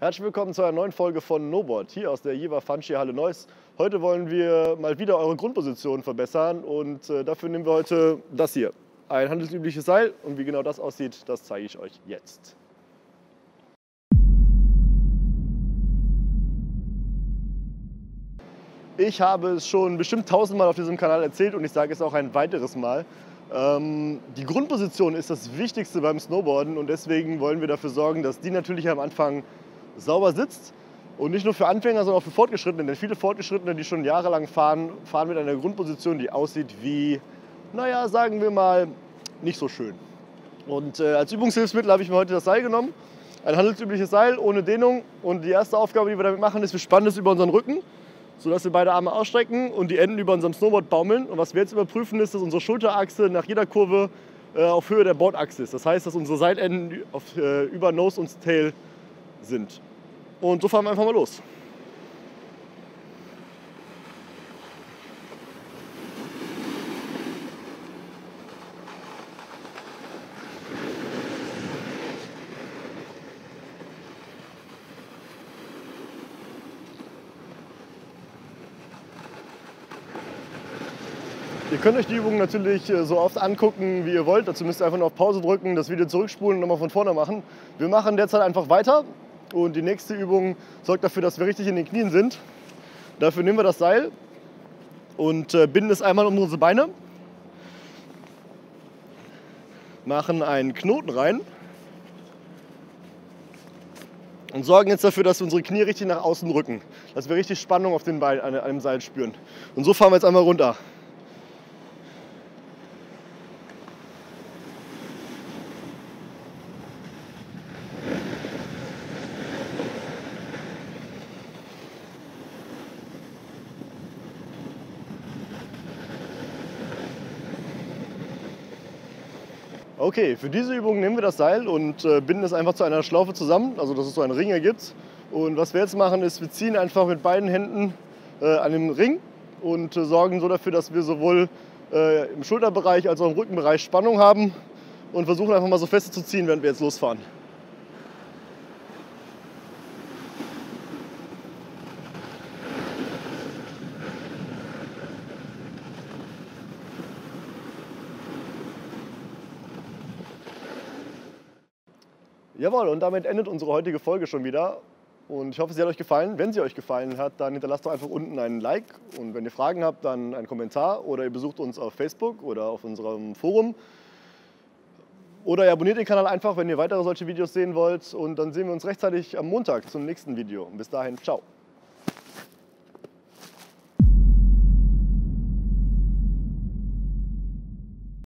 Herzlich willkommen zu einer neuen Folge von Noboard, hier aus der Jever Funshare Halle Neuss. Heute wollen wir mal wieder eure Grundposition verbessern und dafür nehmen wir heute das hier. Ein handelsübliches Seil, und wie genau das aussieht, das zeige ich euch jetzt. Ich habe es schon bestimmt 1000-mal auf diesem Kanal erzählt und ich sage es auch ein weiteres Mal. Die Grundposition ist das Wichtigste beim Snowboarden und deswegen wollen wir dafür sorgen, dass die natürlich am Anfang sauber sitzt. Und nicht nur für Anfänger, sondern auch für Fortgeschrittene. Denn viele Fortgeschrittene, die schon jahrelang fahren, fahren mit einer Grundposition, die aussieht wie, naja, sagen wir mal, nicht so schön. Und als Übungshilfsmittel habe ich mir heute das Seil genommen. Ein handelsübliches Seil ohne Dehnung. Und die erste Aufgabe, die wir damit machen, ist, wir spannen es über unseren Rücken, sodass wir beide Arme ausstrecken und die Enden über unserem Snowboard baumeln. Und was wir jetzt überprüfen, ist, dass unsere Schulterachse nach jeder Kurve auf Höhe der Bordachse ist. Das heißt, dass unsere Seitenden über Nose und Tail sind. Und so fahren wir einfach mal los. Ihr könnt euch die Übung natürlich so oft angucken, wie ihr wollt. Dazu müsst ihr einfach nur auf Pause drücken, das Video zurückspulen und nochmal von vorne machen. Wir machen derzeit einfach weiter und die nächste Übung sorgt dafür, dass wir richtig in den Knien sind. Dafür nehmen wir das Seil und binden es einmal um unsere Beine, machen einen Knoten rein und sorgen jetzt dafür, dass unsere Knie richtig nach außen rücken, dass wir richtig Spannung auf den Beinen an dem Seil spüren. Und so fahren wir jetzt einmal runter. Okay, für diese Übung nehmen wir das Seil und binden es einfach zu einer Schlaufe zusammen, also dass es so einen Ring ergibt. Und was wir jetzt machen, ist, wir ziehen einfach mit beiden Händen an dem Ring und sorgen so dafür, dass wir sowohl im Schulterbereich als auch im Rückenbereich Spannung haben und versuchen einfach mal so fest zu ziehen, während wir jetzt losfahren. Jawohl, und damit endet unsere heutige Folge schon wieder. Und ich hoffe, sie hat euch gefallen. Wenn sie euch gefallen hat, dann hinterlasst doch einfach unten einen Like. Und wenn ihr Fragen habt, dann einen Kommentar. Oder ihr besucht uns auf Facebook oder auf unserem Forum. Oder ihr abonniert den Kanal einfach, wenn ihr weitere solche Videos sehen wollt. Und dann sehen wir uns rechtzeitig am Montag zum nächsten Video. Bis dahin, ciao.